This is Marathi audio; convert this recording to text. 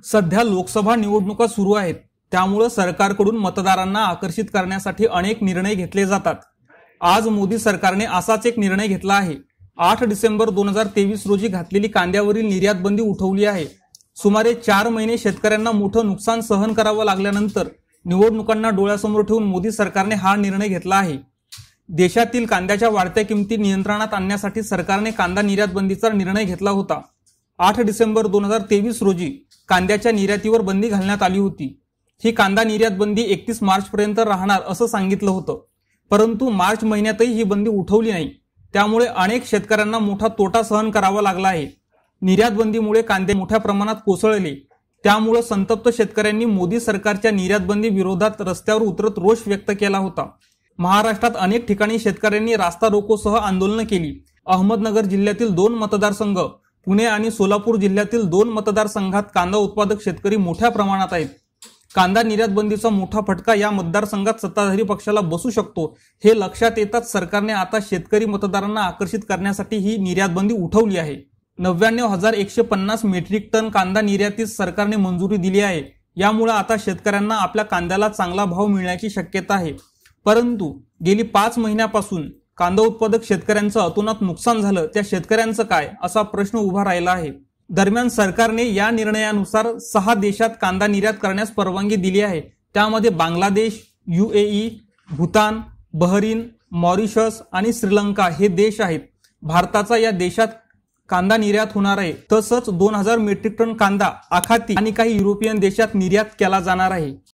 सध्या लोकसभा निवडणुका सुरू आहेत, त्यामुळे सरकारकडून मतदारांना आकर्षित करण्यासाठी अनेक निर्णय घेतले जातात। आज मोदी सरकारने असाच एक निर्णय घेतला आहे। 8 डिसेंबर 2023 रोजी घातलेली कांद्यावरील निर्यात बंदी उठवली आहे। सुमारे 4 महिने शेतकऱ्यांना मोठं नुकसान सहन करावं लागल्यानंतर निवडणुकांना डोळ्यासमोर ठेवून मोदी सरकारने हा निर्णय घेतला आहे। देशातील कांद्याच्या वाढत्या किमती नियंत्रणात आणण्यासाठी सरकारने कांदा निर्यात बंदीचा निर्णय घेतला होता। 8 डिसेंबर 2023 रोजी कांद्याच्या निर्यातीवर बंदी घालण्यात आली होती। ही कांदा निर्यात बंदी 31 मार्च पर्यंत राहणार असं सांगितलं होतं, परंतु मार्च महिन्यातही ही बंदी उठवली नाही। त्यामुळे अनेक शेतकऱ्यांना मोठा तोटा सहन करावा लागला आहे। निर्यात बंदीमुळे कांदे मोठ्या प्रमाणात कोसळले, त्यामुळे संतप्त शेतकऱ्यांनी मोदी सरकारच्या निर्यात बंदी विरोधात रस्त्यावर उतरत रोष व्यक्त केला होता। महाराष्ट्रात अनेक ठिकाणी शेतकऱ्यांनी रास्ता रोकोसह आंदोलनं केली। अहमदनगर जिल्ह्यातील 2 मतदारसंघ, पुणे आणि सोलापूर जिल्ह्यातील 2 मतदारसंघात कांदा उत्पादक शेतकरी मोठ्या प्रमाणात आहेत। कांदा निर्यात बंदीचा मोठा फटका या मतदारसंघात सत्ताधारी पक्षाला बसू शकतो, हे लक्षात येताच सरकारने आता शेतकरी मतदारांना आकर्षित करण्यासाठी ही निर्यात बंदी उठवली आहे। 99,150 मेट्रिक टन कांदा निर्यातीस सरकारने मंजुरी दिली आहे। यामुळे आता शेतकऱ्यांना आपल्या कांद्याला चांगला भाव मिळण्याची शक्यता आहे। परंतु गेली 5 महिन्यापासून कांदा उत्पादक शेतकऱ्यांचं अतोनात नुकसान झालं, त्या शेतकऱ्यांचं काय असा प्रश्न उभा राहिला आहे। दरम्यान सरकारने या निर्णयानुसार 6 देशात कांदा निर्यात करण्यास परवानगी दिली आहे। त्यामध्ये Bangladesh, UAE, Bhutan, Bahrain, Mauritius आणि श्रीलंका हे देश आहेत। भारताचा या देशात कांदा निर्यात होणार आहे। तसंच 2000 मेट्रिक टन कांदा आखाती आणि काही युरोपियन देशात निर्यात केला जाणार आहे।